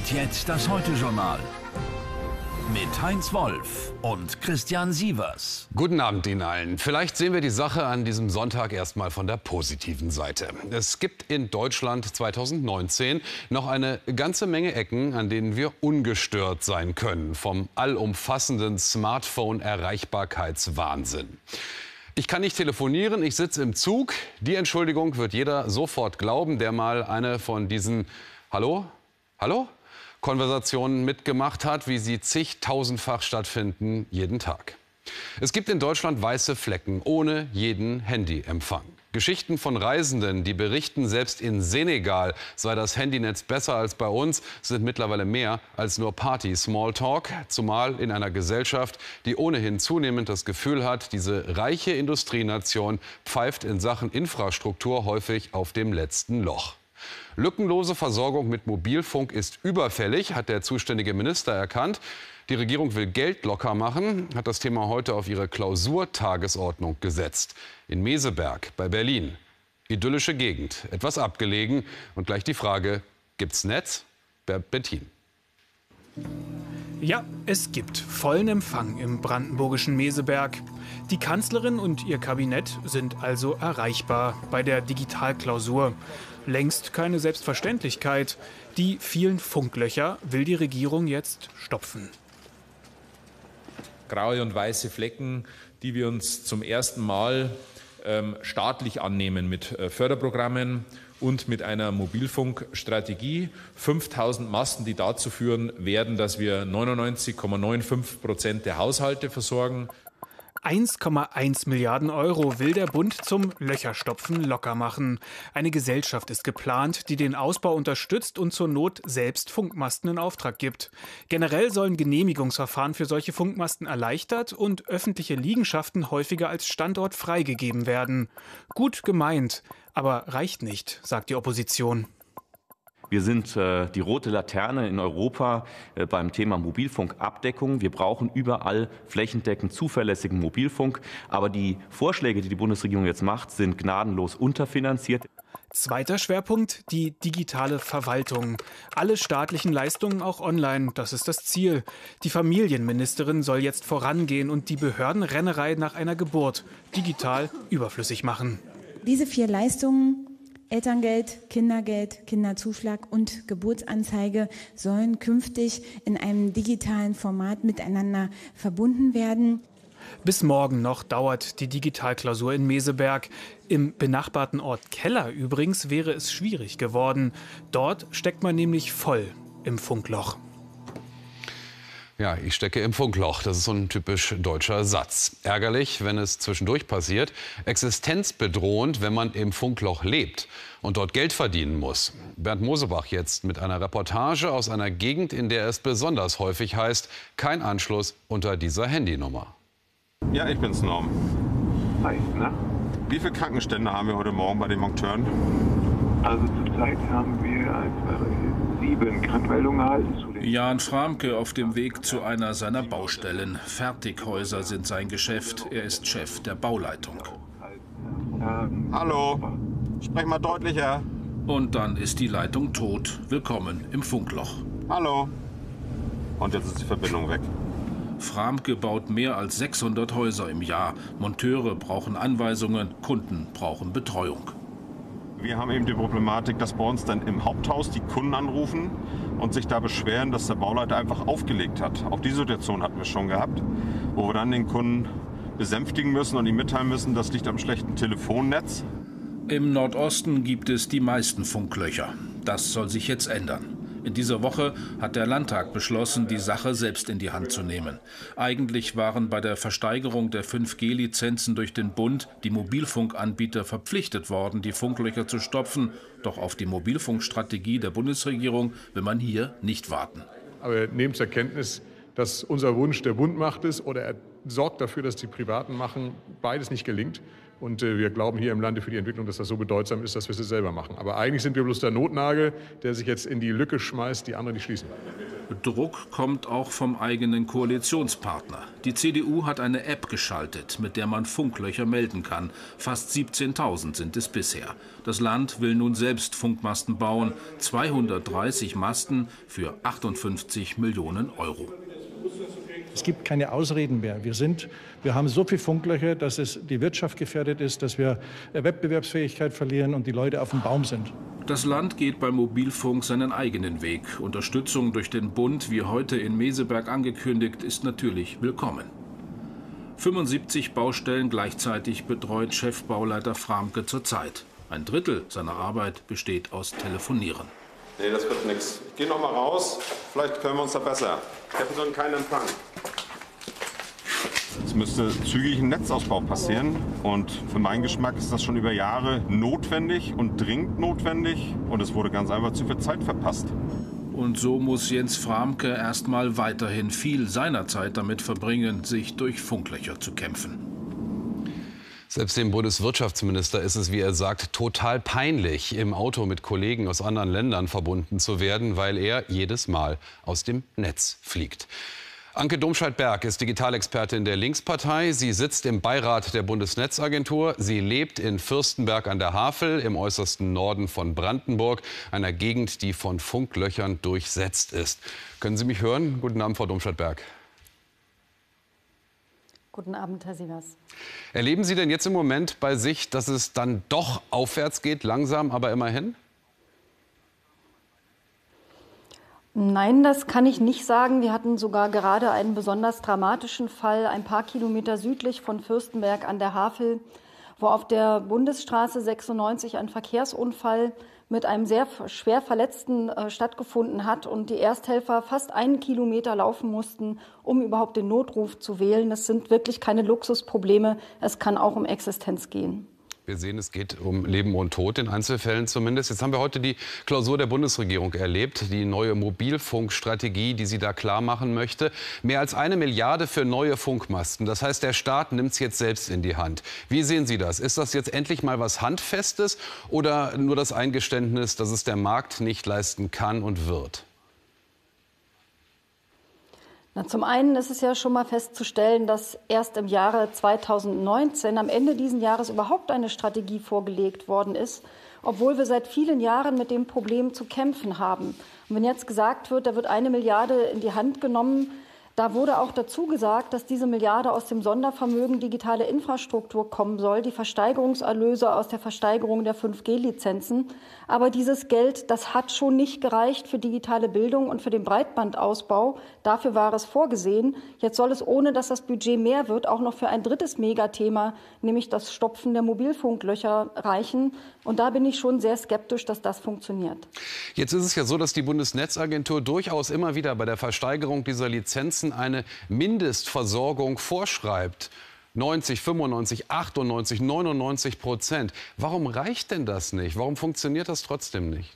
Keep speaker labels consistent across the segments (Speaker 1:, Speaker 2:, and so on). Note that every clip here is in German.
Speaker 1: Und jetzt das Heute-Journal mit Heinz Wolf und Christian Sievers.
Speaker 2: Guten Abend Ihnen allen. Vielleicht sehen wir die Sache an diesem Sonntag erstmal von der positiven Seite. Es gibt in Deutschland 2019 noch eine ganze Menge Ecken, an denen wir ungestört sein können vom allumfassenden Smartphone-Erreichbarkeitswahnsinn. Ich kann nicht telefonieren, ich sitze im Zug. Die Entschuldigung wird jeder sofort glauben, der mal eine von diesen Konversationen mitgemacht hat, wie sie zigtausendfach stattfinden jeden Tag. Es gibt in Deutschland weiße Flecken ohne jeden Handyempfang. Geschichten von Reisenden, die berichten, selbst in Senegal sei das Handynetz besser als bei uns, sind mittlerweile mehr als nur Party-Smalltalk. Zumal in einer Gesellschaft, die ohnehin zunehmend das Gefühl hat, diese reiche Industrienation pfeift in Sachen Infrastruktur häufig auf dem letzten Loch. Lückenlose Versorgung mit Mobilfunk ist überfällig, hat der zuständige Minister erkannt. Die Regierung will Geld locker machen, hat das Thema heute auf ihre Klausurtagesordnung gesetzt. In Meseberg bei Berlin. Idyllische Gegend, etwas abgelegen. Und gleich die Frage, gibt's Netz? Bettin.
Speaker 3: Ja, es gibt vollen Empfang im brandenburgischen Meseberg. Die Kanzlerin und ihr Kabinett sind also erreichbar bei der Digitalklausur. Längst keine Selbstverständlichkeit. Die vielen Funklöcher will die Regierung jetzt stopfen.
Speaker 4: Graue und weiße Flecken, die wir uns zum ersten Mal staatlich annehmen mit Förderprogrammen und mit einer Mobilfunkstrategie. 5000 Masten, die dazu führen werden, dass wir 99,95% der Haushalte versorgen.
Speaker 3: 1,1 Milliarden Euro will der Bund zum Löcherstopfen locker machen. Eine Gesellschaft ist geplant, die den Ausbau unterstützt und zur Not selbst Funkmasten in Auftrag gibt. Generell sollen Genehmigungsverfahren für solche Funkmasten erleichtert und öffentliche Liegenschaften häufiger als Standort freigegeben werden. Gut gemeint, aber reicht nicht, sagt die Opposition.
Speaker 5: Wir sind die rote Laterne in Europa beim Thema Mobilfunkabdeckung. Wir brauchen überall flächendeckend zuverlässigen Mobilfunk. Aber die Vorschläge, die die Bundesregierung jetzt macht, sind gnadenlos unterfinanziert.
Speaker 3: Zweiter Schwerpunkt, die digitale Verwaltung. Alle staatlichen Leistungen auch online, das ist das Ziel. Die Familienministerin soll jetzt vorangehen und die Behördenrennerei nach einer Geburt digital überflüssig machen.
Speaker 6: Diese 4 Leistungen, Elterngeld, Kindergeld, Kinderzuschlag und Geburtsanzeige, sollen künftig in einem digitalen Format miteinander verbunden werden.
Speaker 3: Bis morgen noch dauert die Digitalklausur in Meseberg. Im benachbarten Ort Keller übrigens wäre es schwierig geworden. Dort steckt man nämlich voll im Funkloch.
Speaker 2: Ja, ich stecke im Funkloch. Das ist so ein typisch deutscher Satz. Ärgerlich, wenn es zwischendurch passiert. Existenzbedrohend, wenn man im Funkloch lebt und dort Geld verdienen muss. Bernd Mosebach jetzt mit einer Reportage aus einer Gegend, in der es besonders häufig heißt, kein Anschluss unter dieser Handynummer.
Speaker 7: Ja, ich bin's, Norm.
Speaker 8: Hi, na?
Speaker 7: Wie viele Krankenstände haben wir heute Morgen bei den Monteuren?
Speaker 8: Also zurzeit haben wir 7 Krankmeldungen erhalten.
Speaker 9: Jan Framke auf dem Weg zu einer seiner Baustellen. Fertighäuser sind sein Geschäft. Er ist Chef der Bauleitung.
Speaker 7: Hallo, sprech mal deutlicher.
Speaker 9: Und dann ist die Leitung tot. Willkommen im Funkloch.
Speaker 7: Hallo. Und jetzt ist die Verbindung weg.
Speaker 9: Framke baut mehr als 600 Häuser im Jahr. Monteure brauchen Anweisungen, Kunden brauchen Betreuung.
Speaker 7: Wir haben eben die Problematik, dass bei uns dann im Haupthaus die Kunden anrufen und sich da beschweren, dass der Bauleiter einfach aufgelegt hat. Auch die Situation hatten wir schon gehabt, wo wir dann den Kunden besänftigen müssen und ihm mitteilen müssen, das liegt am schlechten Telefonnetz.
Speaker 9: Im Nordosten gibt es die meisten Funklöcher. Das soll sich jetzt ändern. In dieser Woche hat der Landtag beschlossen, die Sache selbst in die Hand zu nehmen. Eigentlich waren bei der Versteigerung der 5G-Lizenzen durch den Bund die Mobilfunkanbieter verpflichtet worden, die Funklöcher zu stopfen. Doch auf die Mobilfunkstrategie der Bundesregierung will man hier nicht warten.
Speaker 10: Aber wir nehmen zur Kenntnis, dass unser Wunsch, der Bund macht es oder er sorgt dafür, dass die Privaten machen, beides nicht gelingt. Und wir glauben hier im Lande für die Entwicklung, dass das so bedeutsam ist, dass wir es selber machen. Aber eigentlich sind wir bloß der Notnagel, der sich jetzt in die Lücke schmeißt, die andere nicht schließen.
Speaker 9: Druck kommt auch vom eigenen Koalitionspartner. Die CDU hat eine App geschaltet, mit der man Funklöcher melden kann. Fast 17.000 sind es bisher. Das Land will nun selbst Funkmasten bauen. 230 Masten für 58 Millionen Euro.
Speaker 11: Es gibt keine Ausreden mehr. Wir haben so viele Funklöcher, dass es die Wirtschaft gefährdet ist, dass wir Wettbewerbsfähigkeit verlieren und die Leute auf dem Baum sind.
Speaker 9: Das Land geht beim Mobilfunk seinen eigenen Weg. Unterstützung durch den Bund, wie heute in Meseberg angekündigt, ist natürlich willkommen. 75 Baustellen gleichzeitig betreut Chefbauleiter Framke zurzeit. Ein Drittel seiner Arbeit besteht aus Telefonieren.
Speaker 7: Nee, das wird nichts. Ich gehe noch mal raus. Vielleicht können wir uns da besser. Ich habe so keinen Empfang. Es müsste zügig ein Netzausbau passieren. Und für meinen Geschmack ist das schon über Jahre notwendig und dringend notwendig. Und es wurde ganz einfach zu viel Zeit verpasst.
Speaker 9: Und so muss Jens Framke erstmal weiterhin viel seiner Zeit damit verbringen, sich durch Funklöcher zu kämpfen.
Speaker 2: Selbst dem Bundeswirtschaftsminister ist es, wie er sagt, total peinlich, im Auto mit Kollegen aus anderen Ländern verbunden zu werden, weil er jedes Mal aus dem Netz fliegt. Anke Domscheit-Berg ist Digitalexpertin der Linkspartei. Sie sitzt im Beirat der Bundesnetzagentur. Sie lebt in Fürstenberg an der Havel im äußersten Norden von Brandenburg, einer Gegend, die von Funklöchern durchsetzt ist. Können Sie mich hören? Guten Abend, Frau Domscheit-Berg.
Speaker 12: Guten Abend, Herr Sievers.
Speaker 2: Erleben Sie denn jetzt im Moment bei sich, dass es dann doch aufwärts geht, langsam, aber immerhin?
Speaker 12: Nein, das kann ich nicht sagen. Wir hatten sogar gerade einen besonders dramatischen Fall, ein paar Kilometer südlich von Fürstenberg an der Havel, wo auf der Bundesstraße 96 ein Verkehrsunfall mit einem sehr schwer Verletzten stattgefunden hat und die Ersthelfer fast 1 Kilometer laufen mussten, um überhaupt den Notruf zu wählen. Das sind wirklich keine Luxusprobleme. Es kann auch um Existenz gehen.
Speaker 2: Wir sehen, es geht um Leben und Tod, in Einzelfällen zumindest. Jetzt haben wir heute die Klausur der Bundesregierung erlebt, die neue Mobilfunkstrategie, die sie da klar machen möchte. Mehr als 1 Milliarde für neue Funkmasten. Das heißt, der Staat nimmt es jetzt selbst in die Hand. Wie sehen Sie das? Ist das jetzt endlich mal was Handfestes oder nur das Eingeständnis, dass es der Markt nicht leisten kann und wird?
Speaker 12: Na, zum einen ist es ja schon mal festzustellen, dass erst im Jahre 2019, am Ende dieses Jahres, überhaupt eine Strategie vorgelegt worden ist, obwohl wir seit vielen Jahren mit dem Problem zu kämpfen haben. Und wenn jetzt gesagt wird, da wird 1 Milliarde in die Hand genommen, da wurde auch dazu gesagt, dass diese Milliarde aus dem Sondervermögen digitale Infrastruktur kommen soll, die Versteigerungserlöse aus der Versteigerung der 5G-Lizenzen. Aber dieses Geld, das hat schon nicht gereicht für digitale Bildung und für den Breitbandausbau. Dafür war es vorgesehen. Jetzt soll es, ohne dass das Budget mehr wird, auch noch für ein drittes Megathema, nämlich das Stopfen der Mobilfunklöcher, reichen. Und da bin ich schon sehr skeptisch, dass das funktioniert.
Speaker 2: Jetzt ist es ja so, dass die Bundesnetzagentur durchaus immer wieder bei der Versteigerung dieser Lizenzen eine Mindestversorgung vorschreibt. 90, 95, 98, 99%. Warum reicht denn das nicht? Warum funktioniert das trotzdem nicht?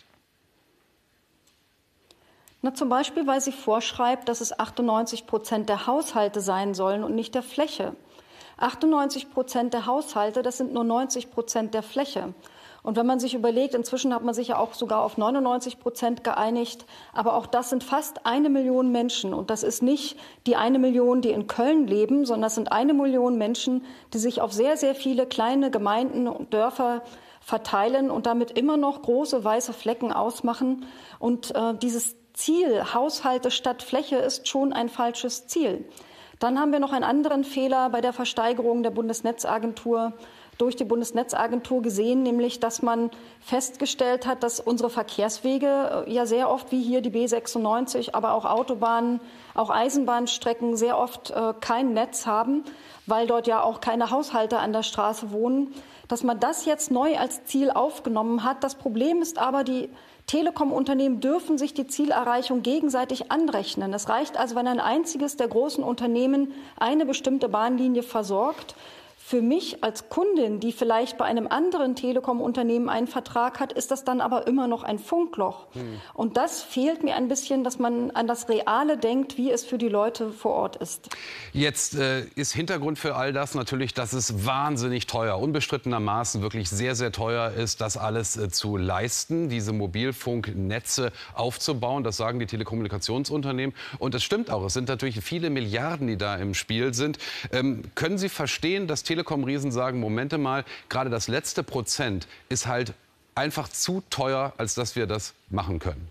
Speaker 12: Na, zum Beispiel, weil sie vorschreibt, dass es 98% der Haushalte sein sollen und nicht der Fläche. 98% der Haushalte, das sind nur 90% der Fläche. Und wenn man sich überlegt, inzwischen hat man sich ja auch sogar auf 99% geeinigt, aber auch das sind fast 1 Million Menschen. Und das ist nicht die 1 Million, die in Köln leben, sondern das sind 1 Million Menschen, die sich auf sehr, sehr viele kleine Gemeinden und Dörfer verteilen und damit immer noch große weiße Flecken ausmachen. Und dieses Ziel, Haushalte statt Fläche, ist schon ein falsches Ziel. Dann haben wir noch einen anderen Fehler bei der Versteigerung der Bundesnetzagentur durch die Bundesnetzagentur gesehen, nämlich dass man festgestellt hat, dass unsere Verkehrswege ja sehr oft, wie hier die B96, aber auch Autobahnen, auch Eisenbahnstrecken sehr oft kein Netz haben, weil dort ja auch keine Haushalte an der Straße wohnen. Dass man das jetzt neu als Ziel aufgenommen hat. Das Problem ist aber, die Telekom-Unternehmen dürfen sich die Zielerreichung gegenseitig anrechnen. Es reicht also, wenn ein einziges der großen Unternehmen eine bestimmte Bahnlinie versorgt. Für mich als Kundin, die vielleicht bei einem anderen Telekom-Unternehmen einen Vertrag hat, ist das dann aber immer noch ein Funkloch. Und das fehlt mir ein bisschen, dass man an das Reale denkt, wie es für die Leute vor Ort ist.
Speaker 2: Jetzt ist Hintergrund für all das natürlich, dass es wahnsinnig teuer, unbestrittenermaßen wirklich sehr, sehr teuer ist, das alles zu leisten, diese Mobilfunknetze aufzubauen. Das sagen die Telekommunikationsunternehmen. Und das stimmt auch. Es sind natürlich viele Milliarden, die da im Spiel sind. Können Sie verstehen, dass Telekom-Riesen sagen, Momente mal, gerade das letzte Prozent ist halt einfach zu teuer, als dass wir das machen können?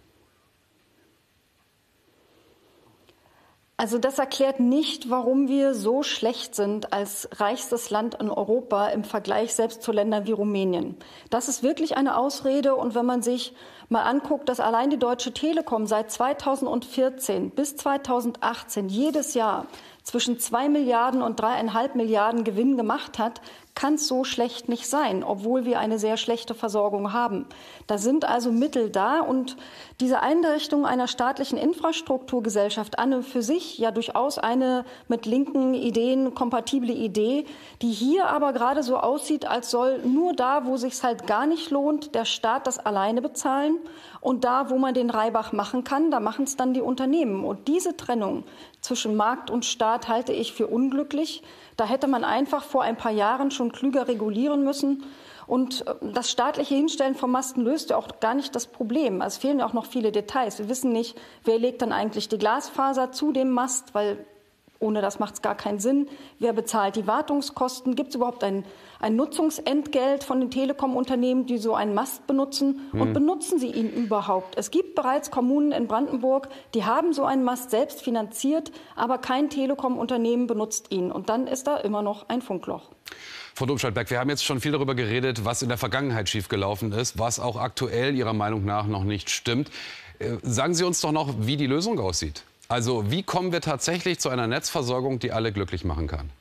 Speaker 12: Also das erklärt nicht, warum wir so schlecht sind als reichstes Land in Europa im Vergleich selbst zu Ländern wie Rumänien. Das ist wirklich eine Ausrede. Und wenn man sich mal anguckt, dass allein die Deutsche Telekom seit 2014 bis 2018 jedes Jahr zwischen 2 Milliarden und 3,5 Milliarden Gewinn gemacht hat, kann es so schlecht nicht sein, obwohl wir eine sehr schlechte Versorgung haben. Da sind also Mittel da und diese Einrichtung einer staatlichen Infrastrukturgesellschaft an und für sich ja durchaus eine mit linken Ideen kompatible Idee, die hier aber gerade so aussieht, als soll nur da, wo sich's halt gar nicht lohnt, der Staat das alleine bezahlen und da, wo man den Reibach machen kann, da machen es dann die Unternehmen. Und diese Trennung zwischen Markt und Staat halte ich für unglücklich. Da hätte man einfach vor ein paar Jahren schon klüger regulieren müssen. Und das staatliche Hinstellen von Masten löst ja auch gar nicht das Problem. Es fehlen ja auch noch viele Details. Wir wissen nicht, wer legt dann eigentlich die Glasfaser zu dem Mast, weil ohne das macht es gar keinen Sinn. Wer bezahlt die Wartungskosten? Gibt es überhaupt ein Nutzungsentgelt von den Telekom-Unternehmen, die so einen Mast benutzen? Und benutzen sie ihn überhaupt? Es gibt bereits Kommunen in Brandenburg, die haben so einen Mast selbst finanziert, aber kein Telekom-Unternehmen benutzt ihn. Und dann ist da immer noch ein Funkloch.
Speaker 2: Frau Domscheit-Berg, wir haben jetzt schon viel darüber geredet, was in der Vergangenheit schiefgelaufen ist, was auch aktuell Ihrer Meinung nach noch nicht stimmt. Sagen Sie uns doch noch, wie die Lösung aussieht. Also wie kommen wir tatsächlich zu einer Netzversorgung, die alle glücklich machen kann?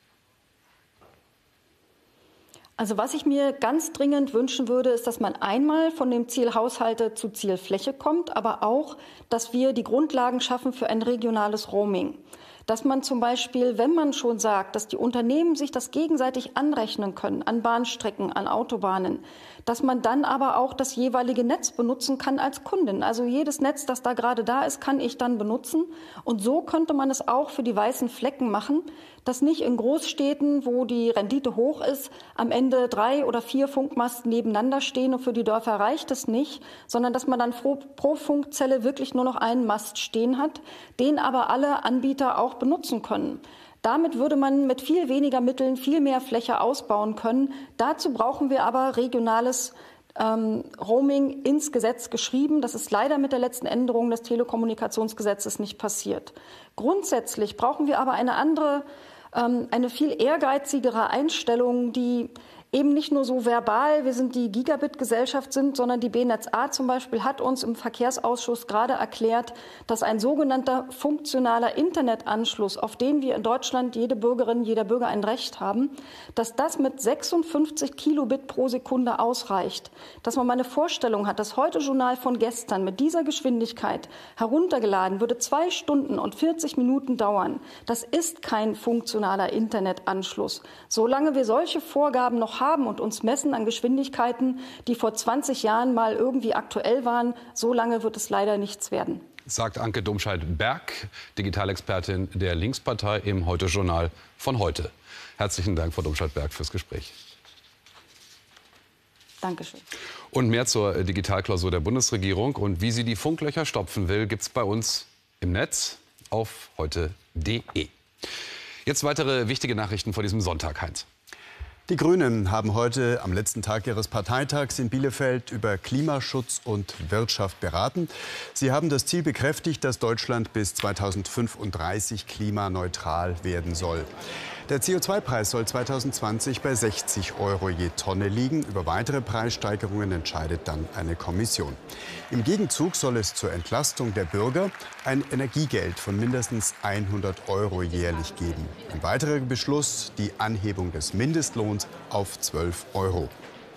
Speaker 12: Also was ich mir ganz dringend wünschen würde, ist, dass man einmal von dem Ziel Haushalte zu Ziel Fläche kommt, aber auch, dass wir die Grundlagen schaffen für ein regionales Roaming. Dass man zum Beispiel, wenn man schon sagt, dass die Unternehmen sich das gegenseitig anrechnen können, an Bahnstrecken, an Autobahnen, dass man dann aber auch das jeweilige Netz benutzen kann als Kundin. Also jedes Netz, das da gerade da ist, kann ich dann benutzen. Und so könnte man es auch für die weißen Flecken machen, dass nicht in Großstädten, wo die Rendite hoch ist, am Ende 3 oder 4 Funkmasten nebeneinander stehen und für die Dörfer reicht es nicht, sondern dass man dann pro Funkzelle wirklich nur noch einen Mast stehen hat, den aber alle Anbieter auch benutzen können. Damit würde man mit viel weniger Mitteln viel mehr Fläche ausbauen können. Dazu brauchen wir aber regionales Roaming ins Gesetz geschrieben. Das ist leider mit der letzten Änderung des Telekommunikationsgesetzes nicht passiert. Grundsätzlich brauchen wir aber eine viel ehrgeizigere Einstellung, die eben nicht nur so verbal, wir sind die Gigabit-Gesellschaft sind, sondern die BNetzA zum Beispiel hat uns im Verkehrsausschuss gerade erklärt, dass ein sogenannter funktionaler Internetanschluss, auf den wir in Deutschland jede Bürgerin, jeder Bürger ein Recht haben, dass das mit 56 Kilobit pro Sekunde ausreicht. Dass man mal eine Vorstellung hat, das Heute-Journal von gestern mit dieser Geschwindigkeit heruntergeladen würde 2 Stunden und 40 Minuten dauern. Das ist kein funktionaler Internetanschluss. Solange wir solche Vorgaben noch haben und uns messen an Geschwindigkeiten, die vor 20 Jahren mal irgendwie aktuell waren, so lange wird es leider nichts werden.
Speaker 2: Sagt Anke Domscheit-Berg, Digitalexpertin der Linkspartei im Heute-Journal von heute. Herzlichen Dank, Frau Domscheit-Berg, fürs Gespräch.
Speaker 12: Dankeschön.
Speaker 2: Und mehr zur Digitalklausur der Bundesregierung und wie sie die Funklöcher stopfen will, gibt es bei uns im Netz auf heute.de. Jetzt weitere wichtige Nachrichten vor diesem Sonntag, Heinz.
Speaker 13: Die Grünen haben heute am letzten Tag ihres Parteitags in Bielefeld über Klimaschutz und Wirtschaft beraten. Sie haben das Ziel bekräftigt, dass Deutschland bis 2035 klimaneutral werden soll. Der CO2-Preis soll 2020 bei 60 € je Tonne liegen. Über weitere Preissteigerungen entscheidet dann eine Kommission. Im Gegenzug soll es zur Entlastung der Bürger ein Energiegeld von mindestens 100 € jährlich geben. Ein weiterer Beschluss, die Anhebung des Mindestlohns auf 12 €.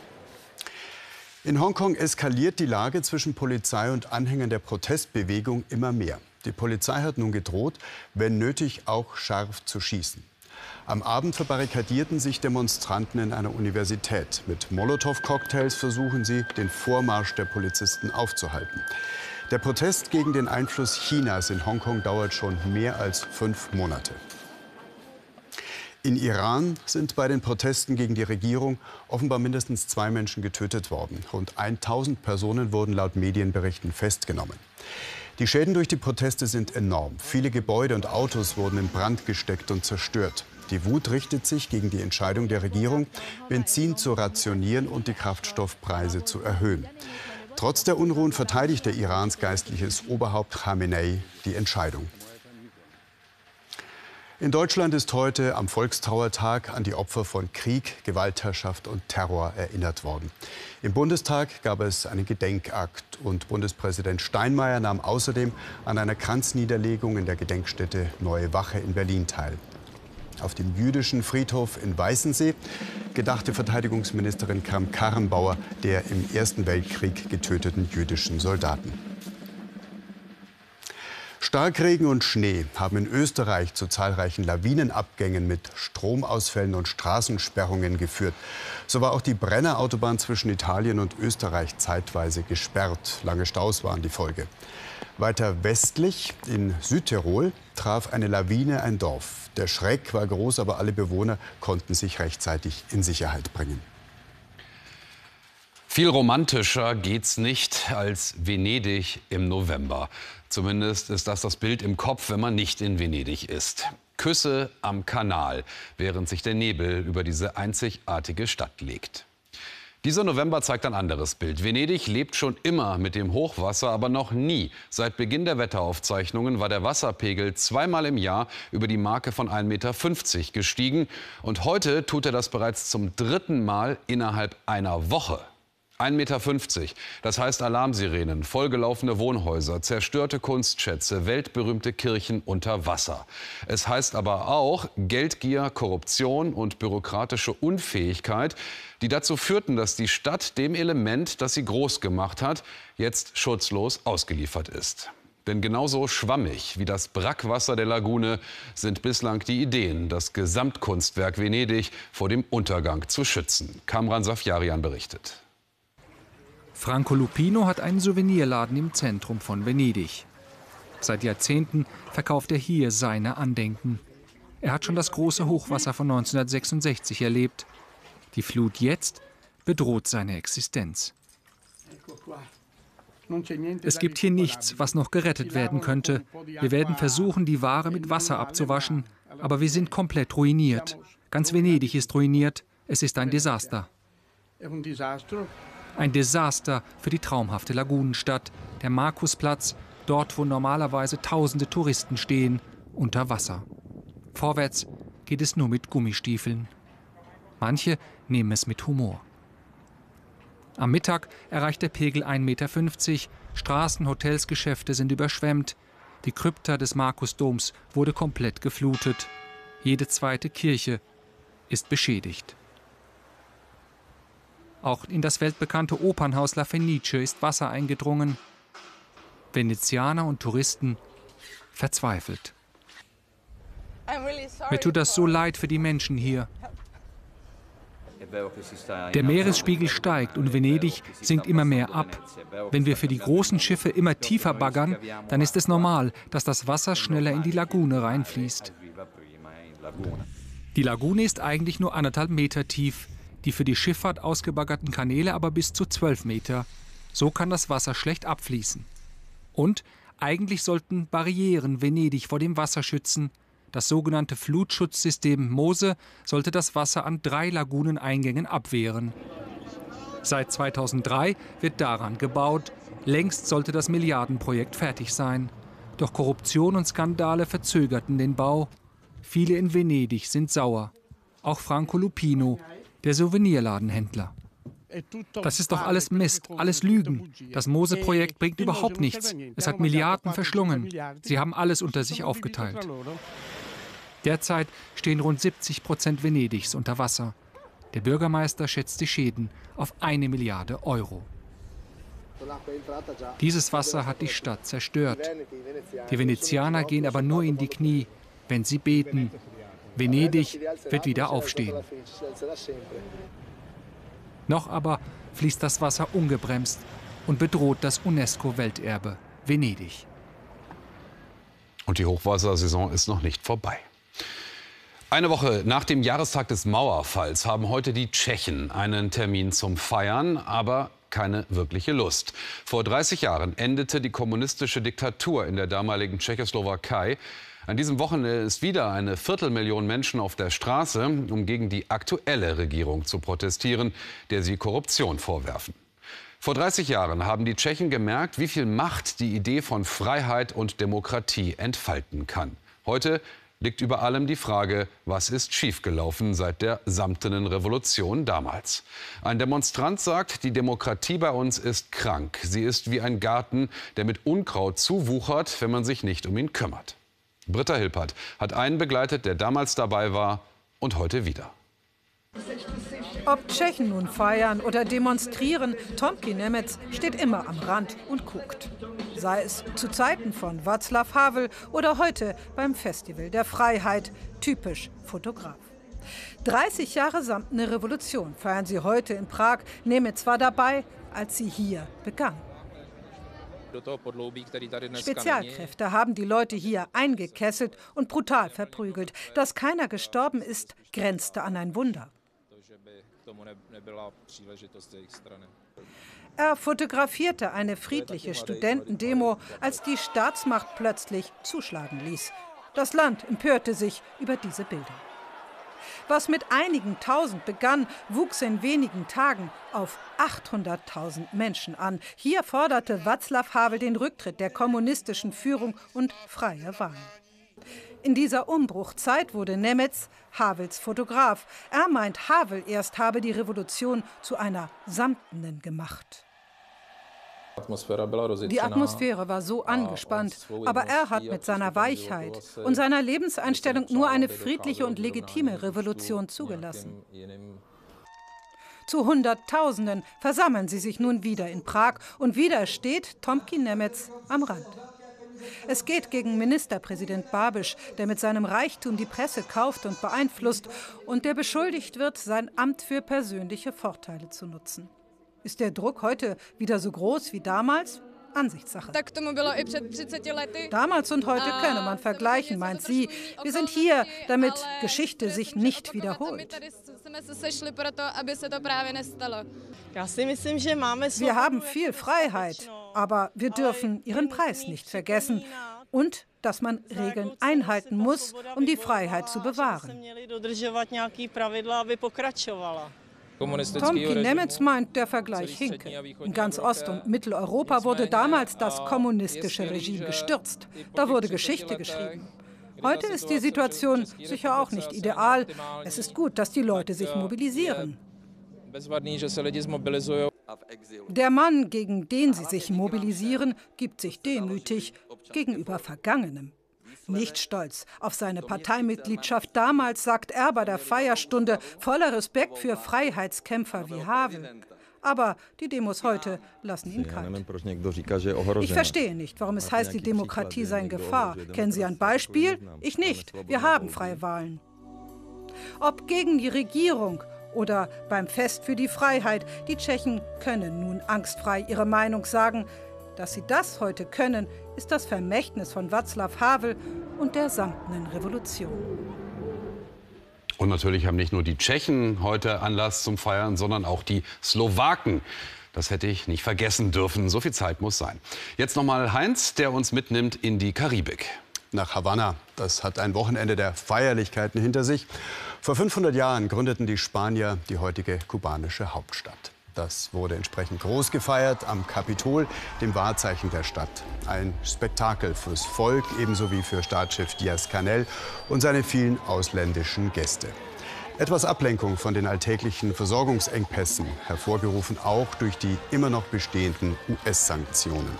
Speaker 13: In Hongkong eskaliert die Lage zwischen Polizei und Anhängern der Protestbewegung immer mehr. Die Polizei hat nun gedroht, wenn nötig auch scharf zu schießen. Am Abend verbarrikadierten sich Demonstranten in einer Universität. Mit Molotow-Cocktails versuchen sie, den Vormarsch der Polizisten aufzuhalten. Der Protest gegen den Einfluss Chinas in Hongkong dauert schon mehr als 5 Monate. In Iran sind bei den Protesten gegen die Regierung offenbar mindestens 2 Menschen getötet worden. Rund 1000 Personen wurden laut Medienberichten festgenommen. Die Schäden durch die Proteste sind enorm. Viele Gebäude und Autos wurden in Brand gesteckt und zerstört. Die Wut richtet sich gegen die Entscheidung der Regierung, Benzin zu rationieren und die Kraftstoffpreise zu erhöhen. Trotz der Unruhen verteidigte Irans geistliches Oberhaupt Khamenei die Entscheidung. In Deutschland ist heute am Volkstrauertag an die Opfer von Krieg, Gewaltherrschaft und Terror erinnert worden. Im Bundestag gab es einen Gedenkakt und Bundespräsident Steinmeier nahm außerdem an einer Kranzniederlegung in der Gedenkstätte Neue Wache in Berlin teil. Auf dem jüdischen Friedhof in Weißensee gedachte Verteidigungsministerin Kramp-Karrenbauer der im Ersten Weltkrieg getöteten jüdischen Soldaten. Starkregen und Schnee haben in Österreich zu zahlreichen Lawinenabgängen mit Stromausfällen und Straßensperrungen geführt. So war auch die Brenner-Autobahn zwischen Italien und Österreich zeitweise gesperrt. Lange Staus waren die Folge. Weiter westlich, in Südtirol, traf eine Lawine ein Dorf. Der Schreck war groß, aber alle Bewohner konnten sich rechtzeitig in Sicherheit bringen.
Speaker 2: Viel romantischer geht's nicht als Venedig im November. Zumindest ist das Bild im Kopf, wenn man nicht in Venedig ist. Küsse am Kanal, während sich der Nebel über diese einzigartige Stadt legt. Dieser November zeigt ein anderes Bild. Venedig lebt schon immer mit dem Hochwasser, aber noch nie. Seit Beginn der Wetteraufzeichnungen war der Wasserpegel 2-mal im Jahr über die Marke von 1,50 Meter gestiegen. Und heute tut er das bereits zum 3. Mal innerhalb einer Woche. 1,50 Meter. Das heißt Alarmsirenen, vollgelaufene Wohnhäuser, zerstörte Kunstschätze, weltberühmte Kirchen unter Wasser. Es heißt aber auch Geldgier, Korruption und bürokratische Unfähigkeit, die dazu führten, dass die Stadt dem Element, das sie groß gemacht hat, jetzt schutzlos ausgeliefert ist. Denn genauso schwammig wie das Brackwasser der Lagune sind bislang die Ideen, das Gesamtkunstwerk Venedig vor dem Untergang zu schützen. Kamran Safjarian berichtet.
Speaker 14: Franco Lupino hat einen Souvenirladen im Zentrum von Venedig. Seit Jahrzehnten verkauft er hier seine Andenken. Er hat schon das große Hochwasser von 1966 erlebt. Die Flut jetzt bedroht seine Existenz. Es gibt hier nichts, was noch gerettet werden könnte. Wir werden versuchen, die Ware mit Wasser abzuwaschen, aber wir sind komplett ruiniert. Ganz Venedig ist ruiniert. Es ist ein Desaster. Ein Desaster für die traumhafte Lagunenstadt, der Markusplatz, dort wo normalerweise tausende Touristen stehen, unter Wasser. Vorwärts geht es nur mit Gummistiefeln. Manche nehmen es mit Humor. Am Mittag erreicht der Pegel 1,50 Meter. Straßen, Hotels, Geschäfte sind überschwemmt. Die Krypta des Markusdoms wurde komplett geflutet. Jede zweite Kirche ist beschädigt. Auch in das weltbekannte Opernhaus La Fenice ist Wasser eingedrungen. Venezianer und Touristen verzweifelt. Mir tut das so leid für die Menschen hier. Der Meeresspiegel steigt und Venedig sinkt immer mehr ab. Wenn wir für die großen Schiffe immer tiefer baggern, dann ist es normal, dass das Wasser schneller in die Lagune reinfließt. Die Lagune ist eigentlich nur 1,5 Meter tief. Die für die Schifffahrt ausgebaggerten Kanäle aber bis zu 12 Meter. So kann das Wasser schlecht abfließen. Und eigentlich sollten Barrieren Venedig vor dem Wasser schützen. Das sogenannte Flutschutzsystem MOSE sollte das Wasser an 3 Laguneneingängen abwehren. Seit 2003 wird daran gebaut. Längst sollte das Milliardenprojekt fertig sein. Doch Korruption und Skandale verzögerten den Bau. Viele in Venedig sind sauer. Auch Franco Lupino, der Souvenirladenhändler. Das ist doch alles Mist, alles Lügen. Das MOSE-Projekt bringt überhaupt nichts. Es hat Milliarden verschlungen. Sie haben alles unter sich aufgeteilt. Derzeit stehen rund 70% Venedigs unter Wasser. Der Bürgermeister schätzt die Schäden auf 1 Milliarde Euro. Dieses Wasser hat die Stadt zerstört. Die Venezianer gehen aber nur in die Knie, wenn sie beten. Venedig wird wieder aufstehen. Noch aber fließt das Wasser ungebremst und bedroht das UNESCO-Welterbe Venedig.
Speaker 2: Und die Hochwassersaison ist noch nicht vorbei. Eine Woche nach dem Jahrestag des Mauerfalls haben heute die Tschechen einen Termin zum Feiern, aber keine wirkliche Lust. Vor 30 Jahren endete die kommunistische Diktatur in der damaligen Tschechoslowakei. An diesem Wochenende ist wieder eine Viertelmillion Menschen auf der Straße, um gegen die aktuelle Regierung zu protestieren, der sie Korruption vorwerfen. Vor 30 Jahren haben die Tschechen gemerkt, wie viel Macht die Idee von Freiheit und Demokratie entfalten kann. Heute liegt über allem die Frage, was ist schiefgelaufen seit der samtenen Revolution damals. Ein Demonstrant sagt, die Demokratie bei uns ist krank. Sie ist wie ein Garten, der mit Unkraut zuwuchert, wenn man sich nicht um ihn kümmert. Britta Hilpert hat einen begleitet, der damals dabei war und heute wieder.
Speaker 15: Ob Tschechen nun feiern oder demonstrieren, Tomky Němec steht immer am Rand und guckt. Sei es zu Zeiten von Václav Havel oder heute beim Festival der Freiheit, typisch Fotograf. 30 Jahre samtene Revolution feiern sie heute in Prag. Němec war dabei, als sie hier begann. Spezialkräfte haben die Leute hier eingekesselt und brutal verprügelt. Dass keiner gestorben ist, grenzte an ein Wunder. Er fotografierte eine friedliche Studentendemo, als die Staatsmacht plötzlich zuschlagen ließ. Das Land empörte sich über diese Bilder. Was mit einigen Tausend begann, wuchs in wenigen Tagen auf 800.000 Menschen an. Hier forderte Václav Havel den Rücktritt der kommunistischen Führung und freie Wahlen. In dieser Umbruchzeit wurde Němec Havels Fotograf. Er meint, Havel erst habe die Revolution zu einer samtenen gemacht. Die Atmosphäre war so angespannt, aber er hat mit seiner Weichheit und seiner Lebenseinstellung nur eine friedliche und legitime Revolution zugelassen. Zu Hunderttausenden versammeln sie sich nun wieder in Prag und wieder steht Tomky Němec am Rand. Es geht gegen Ministerpräsident Babiš, der mit seinem Reichtum die Presse kauft und beeinflusst und der beschuldigt wird, sein Amt für persönliche Vorteile zu nutzen. Ist der Druck heute wieder so groß wie damals? Ansichtssache. Damals und heute könne man vergleichen, meint sie. Wir sind hier, damit Geschichte sich nicht wiederholt. Wir haben viel Freiheit, aber wir dürfen ihren Preis nicht vergessen. Und dass man Regeln einhalten muss, um die Freiheit zu bewahren. Tomky Němec meint, der Vergleich hinke. In ganz Ost- und Mitteleuropa wurde damals das kommunistische Regime gestürzt. Da wurde Geschichte geschrieben. Heute ist die Situation sicher auch nicht ideal. Es ist gut, dass die Leute sich mobilisieren. Der Mann, gegen den sie sich mobilisieren, gibt sich demütig gegenüber Vergangenem. Nicht stolz auf seine Parteimitgliedschaft damals, sagt er bei der Feierstunde, voller Respekt für Freiheitskämpfer wie Havel. Aber die Demos heute lassen ihn kalt. Ich verstehe nicht, warum es heißt, die Demokratie sei in Gefahr. Kennen Sie ein Beispiel? Ich nicht. Wir haben freie Wahlen. Ob gegen die Regierung oder beim Fest für die Freiheit, die Tschechen können nun angstfrei ihre Meinung sagen. Dass sie das heute können, ist das Vermächtnis von Václav Havel und der samtenen Revolution.
Speaker 2: Und natürlich haben nicht nur die Tschechen heute Anlass zum Feiern, sondern auch die Slowaken. Das hätte ich nicht vergessen dürfen. So viel Zeit muss sein. Jetzt nochmal Heinz, der uns mitnimmt in die Karibik.
Speaker 13: Nach Havanna. Das hat ein Wochenende der Feierlichkeiten hinter sich. Vor 500 Jahren gründeten die Spanier die heutige kubanische Hauptstadt. Das wurde entsprechend groß gefeiert am Kapitol, dem Wahrzeichen der Stadt. Ein Spektakel fürs Volk, ebenso wie für Staatschef Díaz-Canel und seine vielen ausländischen Gäste. Etwas Ablenkung von den alltäglichen Versorgungsengpässen, hervorgerufen auch durch die immer noch bestehenden US-Sanktionen.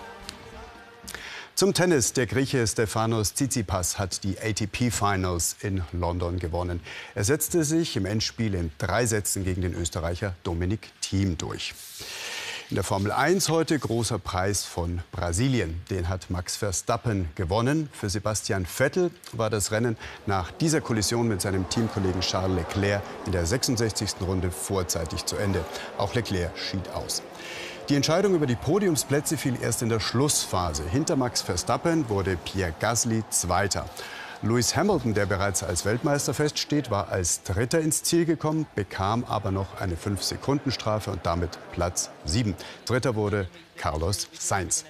Speaker 13: Zum Tennis. Der Grieche Stefanos Tsitsipas hat die ATP Finals in London gewonnen. Er setzte sich im Endspiel in 3 Sätzen gegen den Österreicher Dominic Thiem durch. In der Formel 1 heute großer Preis von Brasilien. Den hat Max Verstappen gewonnen. Für Sebastian Vettel war das Rennen nach dieser Kollision mit seinem Teamkollegen Charles Leclerc in der 66. Runde vorzeitig zu Ende. Auch Leclerc schied aus. Die Entscheidung über die Podiumsplätze fiel erst in der Schlussphase. Hinter Max Verstappen wurde Pierre Gasly Zweiter. Lewis Hamilton, der bereits als Weltmeister feststeht, war als Dritter ins Ziel gekommen, bekam aber noch eine 5-Sekunden-Strafe und damit Platz 7. Dritter wurde Carlos Sainz.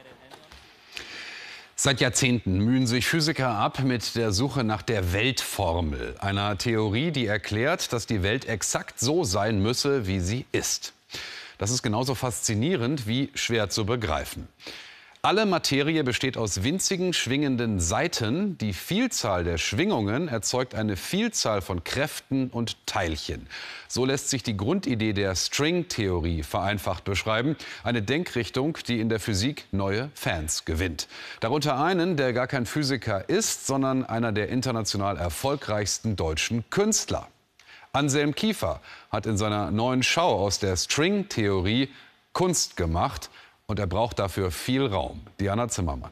Speaker 2: Seit Jahrzehnten mühen sich Physiker ab mit der Suche nach der Weltformel, einer Theorie, die erklärt, dass die Welt exakt so sein müsse, wie sie ist. Das ist genauso faszinierend wie schwer zu begreifen. Alle Materie besteht aus winzigen, schwingenden Saiten. Die Vielzahl der Schwingungen erzeugt eine Vielzahl von Kräften und Teilchen. So lässt sich die Grundidee der String-Theorie vereinfacht beschreiben. Eine Denkrichtung, die in der Physik neue Fans gewinnt. Darunter einen, der gar kein Physiker ist, sondern einer der international erfolgreichsten deutschen Künstler. Anselm Kiefer hat in seiner neuen Schau aus der String-Theorie Kunst gemacht. Und er braucht dafür viel Raum. Diana Zimmermann.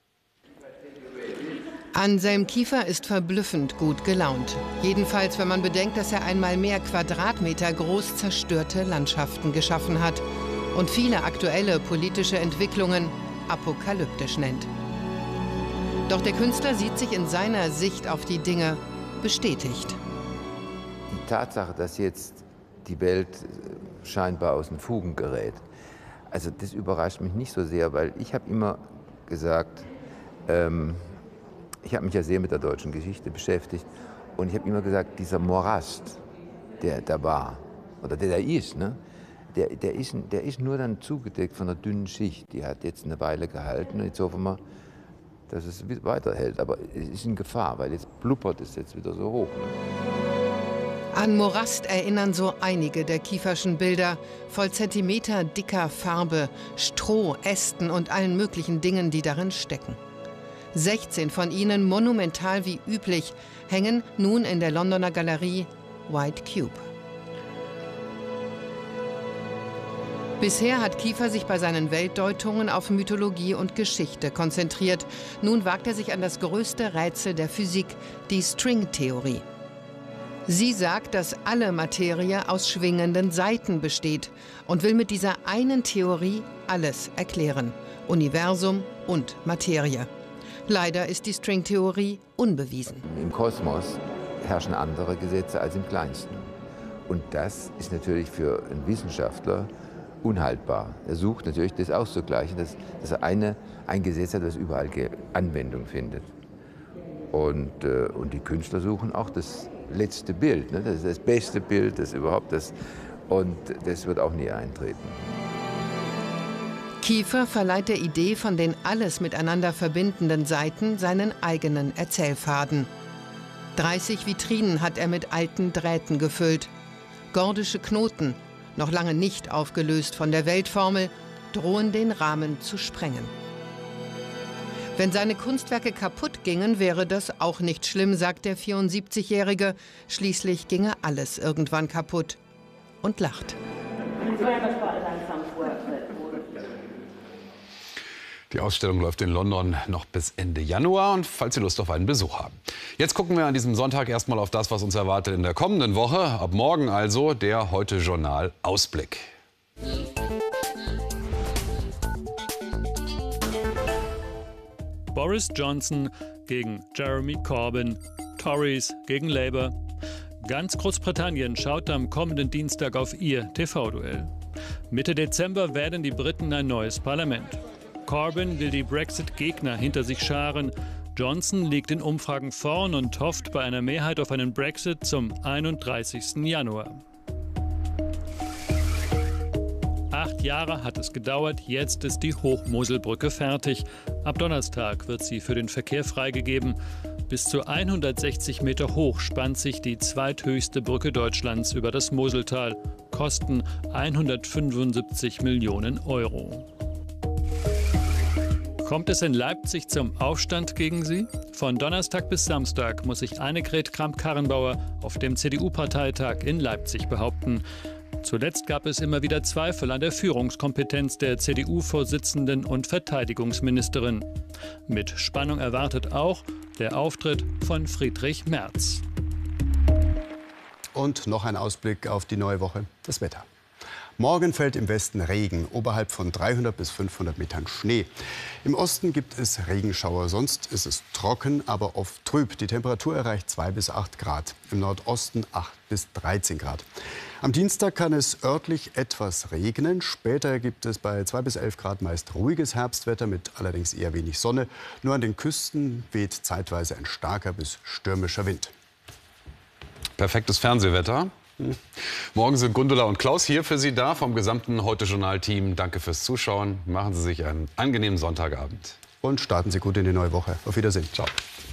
Speaker 16: Anselm Kiefer ist verblüffend gut gelaunt. Jedenfalls, wenn man bedenkt, dass er einmal mehr Quadratmeter groß zerstörte Landschaften geschaffen hat und viele aktuelle politische Entwicklungen apokalyptisch nennt. Doch der Künstler sieht sich in seiner Sicht auf die Dinge bestätigt.
Speaker 17: Die Tatsache, dass jetzt die Welt scheinbar aus den Fugen gerät, also das überrascht mich nicht so sehr, weil ich habe immer gesagt, ich habe mich ja sehr mit der deutschen Geschichte beschäftigt und ich habe immer gesagt, dieser Morast, der da war, oder der da ist, ne, der ist nur dann zugedeckt von einer dünnen Schicht. Die hat jetzt eine Weile gehalten und jetzt hoffen wir, dass es weiterhält. Aber es ist in Gefahr, weil jetzt blubbert es jetzt wieder so hoch. Ne?
Speaker 16: An Morast erinnern so einige der Kieferschen Bilder, voll Zentimeter dicker Farbe, Stroh, Ästen und allen möglichen Dingen, die darin stecken. 16 von ihnen, monumental wie üblich, hängen nun in der Londoner Galerie White Cube. Bisher hat Kiefer sich bei seinen Weltdeutungen auf Mythologie und Geschichte konzentriert. Nun wagt er sich an das größte Rätsel der Physik, die String-Theorie. Sie sagt, dass alle Materie aus schwingenden Saiten besteht und will mit dieser einen Theorie alles erklären. Universum und Materie. Leider ist die String-Theorie unbewiesen.
Speaker 17: Im Kosmos herrschen andere Gesetze als im Kleinsten. Und das ist natürlich für einen Wissenschaftler unhaltbar. Er sucht natürlich das auszugleichen, dass er ein Gesetz hat, das überall Anwendung findet. Und die Künstler suchen auch das letzte Bild, ne? Das ist das beste Bild, das überhaupt das, und das wird auch nie eintreten.
Speaker 16: Kiefer verleiht der Idee von den alles miteinander verbindenden Saiten seinen eigenen Erzählfaden. 30 Vitrinen hat er mit alten Drähten gefüllt. Gordische Knoten, noch lange nicht aufgelöst von der Weltformel, drohen den Rahmen zu sprengen. Wenn seine Kunstwerke kaputt gingen, wäre das auch nicht schlimm, sagt der 74-Jährige. Schließlich ginge alles irgendwann kaputt. Und lacht.
Speaker 2: Die Ausstellung läuft in London noch bis Ende Januar. Und falls Sie Lust auf einen Besuch haben. Jetzt gucken wir an diesem Sonntag erstmal auf das, was uns erwartet in der kommenden Woche. Ab morgen also der Heute-Journal-Ausblick.
Speaker 18: Boris Johnson gegen Jeremy Corbyn, Tories gegen Labour. Ganz Großbritannien schaut am kommenden Dienstag auf ihr TV-Duell. Mitte Dezember wählen die Briten ein neues Parlament. Corbyn will die Brexit-Gegner hinter sich scharen. Johnson liegt in Umfragen vorn und hofft bei einer Mehrheit auf einen Brexit zum 31. Januar. 8 Jahre hat es gedauert, jetzt ist die Hochmoselbrücke fertig. Ab Donnerstag wird sie für den Verkehr freigegeben. Bis zu 160 Meter hoch spannt sich die zweithöchste Brücke Deutschlands über das Moseltal. Kosten 175 Millionen Euro. Kommt es in Leipzig zum Aufstand gegen sie? Von Donnerstag bis Samstag muss sich Annegret Kramp-Karrenbauer auf dem CDU-Parteitag in Leipzig behaupten. Zuletzt gab es immer wieder Zweifel an der Führungskompetenz der CDU-Vorsitzenden und Verteidigungsministerin. Mit Spannung erwartet auch der Auftritt von Friedrich Merz.
Speaker 13: Und noch ein Ausblick auf die neue Woche, das Wetter. Morgen fällt im Westen Regen, oberhalb von 300 bis 500 Metern Schnee. Im Osten gibt es Regenschauer, sonst ist es trocken, aber oft trüb. Die Temperatur erreicht 2 bis 8 Grad, im Nordosten 8 bis 13 Grad. Am Dienstag kann es örtlich etwas regnen. Später gibt es bei 2 bis 11 Grad meist ruhiges Herbstwetter mit allerdings eher wenig Sonne. Nur an den Küsten weht zeitweise ein starker bis stürmischer Wind.
Speaker 2: Perfektes Fernsehwetter. Morgen sind Gundula und Klaus hier für Sie da vom gesamten Heute-Journal-Team. Danke fürs Zuschauen. Machen Sie sich einen angenehmen Sonntagabend.
Speaker 13: Und starten Sie gut in die neue Woche. Auf Wiedersehen.
Speaker 2: Ciao.